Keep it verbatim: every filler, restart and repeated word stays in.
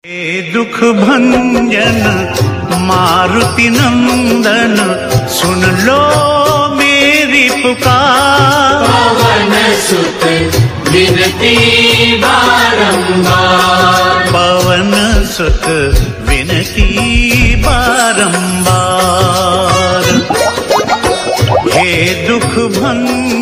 हे दुख भंजन मारुति नंदन, सुन लो मेरी पुकार। पवन सुत विनती बारंबार, पवन सुत विनती बारंबार। हे दुख भंजन